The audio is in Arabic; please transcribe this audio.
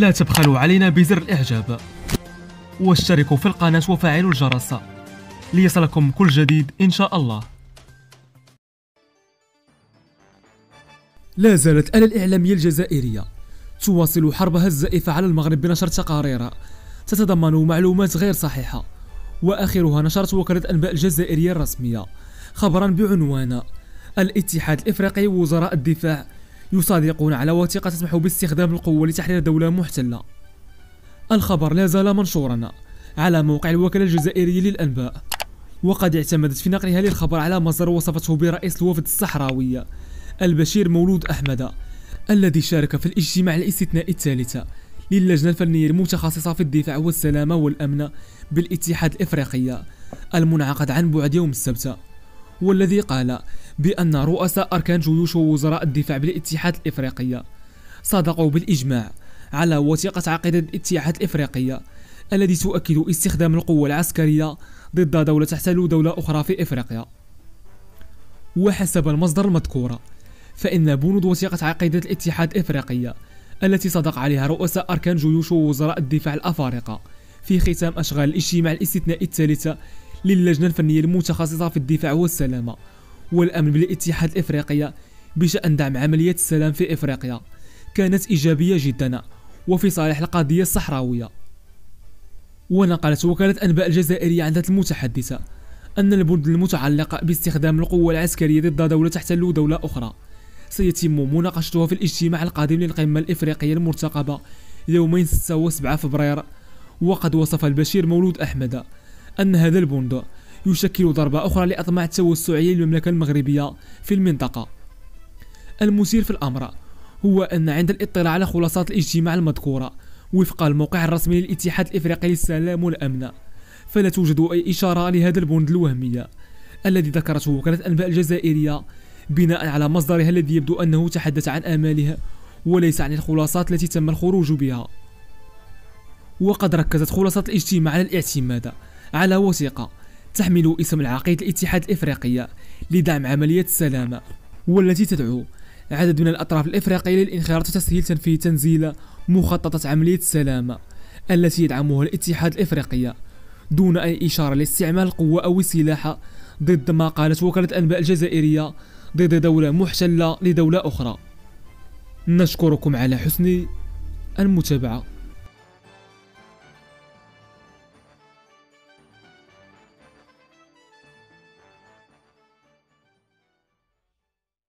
لا تبخلوا علينا بزر الإعجاب، واشتركوا في القناة وفعلوا الجرس ليصلكم كل جديد إن شاء الله. لا زالت آلة الإعلامية الجزائرية تواصل حربها الزائفة على المغرب بنشر تقارير تتضمن معلومات غير صحيحة، وآخرها نشرت وكالة أنباء الجزائرية الرسمية خبرا بعنوان: الاتحاد الإفريقي ووزراء الدفاع يصادقون على وثيقة تسمح باستخدام القوة لتحرير دولة محتلة. الخبر لا زال منشورا على موقع الوكالة الجزائرية للأنباء، وقد اعتمدت في نقلها للخبر على مصدر وصفته برئيس الوفد الصحراوي البشير مولود أحمد، الذي شارك في الاجتماع الاستثنائي الثالث للجنة الفنية المتخصصة في الدفاع والسلامة والأمن بالاتحاد الإفريقي المنعقد عن بعد يوم السبت، والذي قال بأن رؤساء أركان جيوش ووزراء الدفاع بالاتحاد الإفريقي صادقوا بالإجماع على وثيقة عقيدة الاتحاد الإفريقي الذي تؤكد استخدام القوة العسكرية ضد دولة تحتل دولة أخرى في إفريقيا. وحسب المصدر المذكور، فإن بنود وثيقة عقيدة الاتحاد الإفريقي التي صدق عليها رؤساء أركان جيوش ووزراء الدفاع الأفارقة في ختام أشغال الاجتماع الاستثنائي الثالث للجنة الفنية المتخصصة في الدفاع والسلامة والأمن بالاتحاد الإفريقي بشأن دعم عملية السلام في إفريقيا كانت إيجابية جدا وفي صالح القضية الصحراوية. ونقلت وكالة أنباء الجزائرية عن ذات المتحدثة أن البند المتعلق باستخدام القوة العسكرية ضد دولة تحتل دولة أخرى سيتم مناقشتها في الاجتماع القادم للقمة الإفريقية المرتقبة يومين 6 و 7 فبراير. وقد وصف البشير مولود أحمد أن هذا البند يشكل ضربة أخرى لأطماع التوسعية للمملكة المغربية في المنطقة. المثير في الأمر هو أن عند الاطلاع على خلاصات الاجتماع المذكورة وفق الموقع الرسمي للاتحاد الإفريقي للسلام والأمن، فلا توجد أي إشارة لهذا البند الوهمي الذي ذكرته وكالة أنباء الجزائرية بناء على مصدرها الذي يبدو أنه تحدث عن آماله وليس عن الخلاصات التي تم الخروج بها. وقد ركزت خلاصة الاجتماع على الاعتماد على وثيقة تحمل اسم العقيد الاتحاد الإفريقي لدعم عملية السلام، والتي تدعو عدد من الأطراف الإفريقية للانخراط وتسهيل تنزيل مخططة عملية السلام التي يدعمها الاتحاد الإفريقي دون أي إشارة لاستعمال القوة أو السلاح ضد ما قالت وكالة أنباء الجزائرية ضد دولة محتلة لدولة أخرى. نشكركم على حسن المتابعة.